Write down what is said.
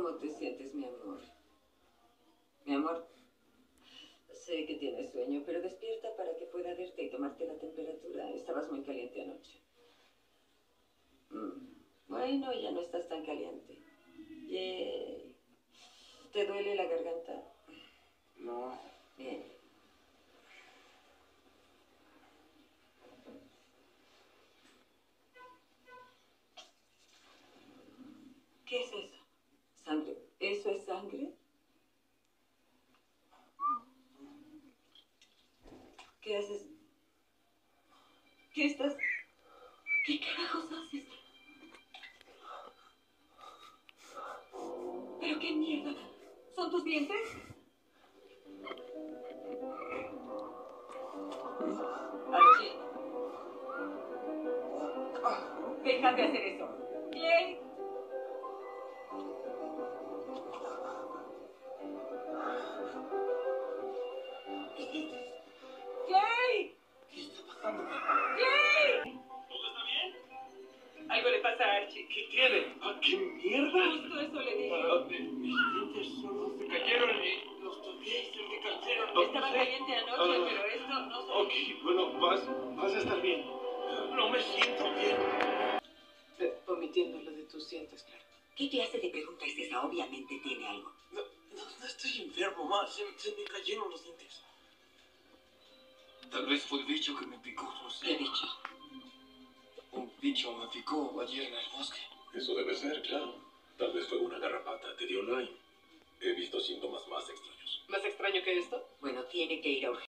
¿Cómo te sientes, mi amor? Mi amor, sé que tienes sueño, pero despierta para que pueda verte y tomarte la temperatura. Estabas muy caliente anoche. Bueno, ya no estás tan caliente. Yay. ¿Te duele la garganta? No. Bien. ¿Qué es eso? ¿Sangre? ¿Eso es sangre? ¿Qué haces? ¿Qué estás? ¿Qué carajos haces? ¿Pero qué mierda? ¿Son tus dientes? Archie. Deja de hacer eso. Clay. Clay. ¿Qué está pasando? Clay. ¿Todo está bien? Algo le pasa a Archie. ¿Qué tiene? ¿Ah, qué mierda? Justo eso le dije. Mis dientes solo se cayeron y los toqué y se me cayeron. Estaba caliente anoche, pero esto no se... Ok, bueno, vas a estar bien. No me siento bien. Omitiendo lo de tus dientes, claro. ¿Qué clase de pregunta es esa? Obviamente tiene algo. No estoy enfermo, ma. Se me cayeron los dientes. Tal vez fue el bicho que me picó, no sé. ¿Qué bicho? Un bicho me picó ayer en el bosque. Eso debe ser, claro. Tal vez fue una garrapata. Te dio Lyme. He visto síntomas más extraños. ¿Más extraño que esto? Bueno, tiene que ir a urgencias.